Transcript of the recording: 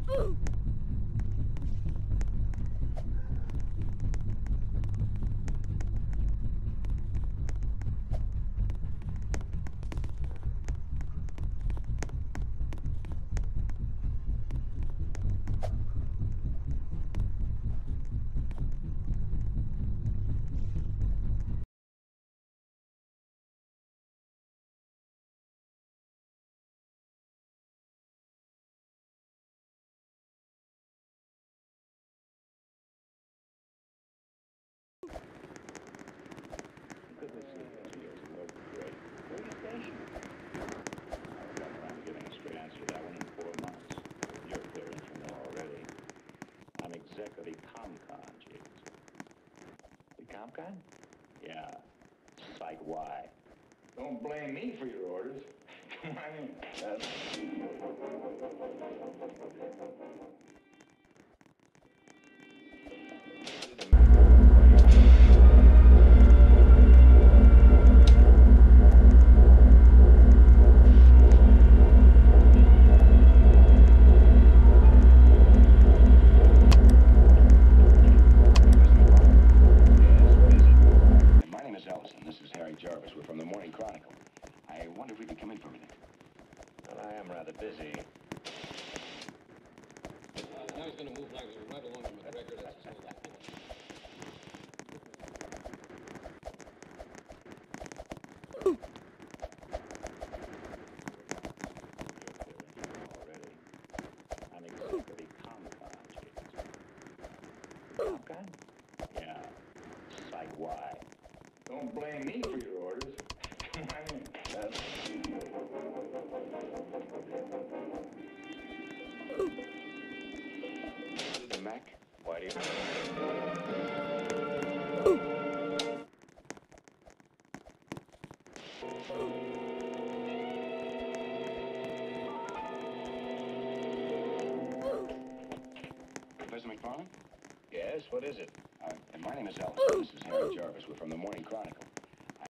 The ComCon, James. The ComCon? Yeah. Psych, why? Don't blame me for your orders. Come on in. We're from the Morning Chronicle. I wonder if we could come in for a minute. Well, I am rather busy. Now he's going to move right along with the record. I'm exactly ComCon, James. ComCon? Yeah. Psych, why? Don't blame me for your orders. Come on in. The Mac? Why do you... Professor McFarlane? Yes, what is it? My name is Ellis. This is Harry Jarvis. We're from the Morning Chronicle.